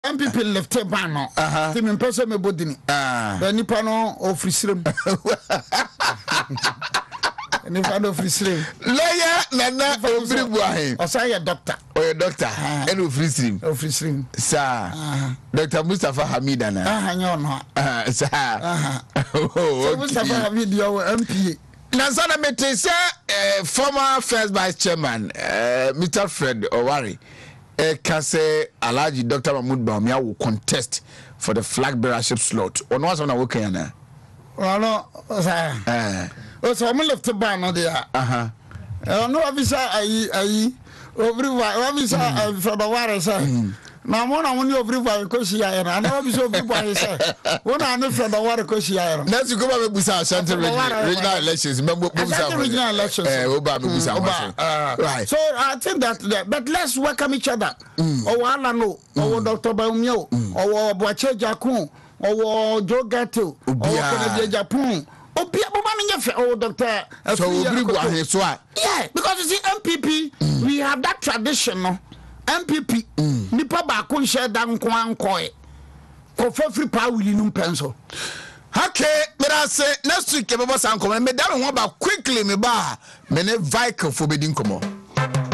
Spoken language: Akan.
MPP left ban no. Ti me pese me bodini. Ba nipa no ofrisirem. Ni fa do ofrisirem. Lawyer Nana Obiribu ahe. Osa ye doctor. O ye doctor. E no ofrisirem. Ofrisirem. Sir. Dr. Mustafa Hamida na. Anya no. Sir. So Mustafa Hamida yo MP. Nansana mete say former first vice chairman Mr. Fred Owari can say Alhaji Dr. Mahmoud Bawumia will contest for the flag bearership slot. Ono was on a weekend na. No, sir. So I'm left to ban no there. No officer ayi everywhere officer Fred Owari say. Na mo na woni everywhere ko shi ya na na officer everywhere say. Wona na Fred Owari ko shi ya. Na su go ba busa Ashanti regional elections. Member busa regional elections. Oba busa. Right. So I think that but let's welcome each other. Wala no. Dr. Bawumia o Boache Jakun o Joe Gato o Kennedy Japan. Obia Baba Nyefe Dr. So Obiribu ahe so a. Yeah, because you see MPP we have that tradition no. MPP nipa ba ko share dan ko ankoe ko for free power will no pencil. Okay, but I say next week e bebo san come me da me ho ba quickly me ba me ne Viking for bedin komo.